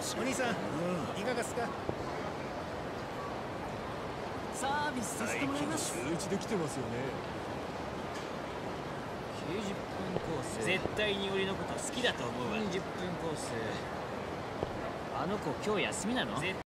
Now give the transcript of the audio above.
お兄さん、いかがですか。 サービスさせてもらいます。 週一できてますよね。 90分コース。 絶対に俺のこと好きだと思うわ。 20分コース。あの子今日休みなの？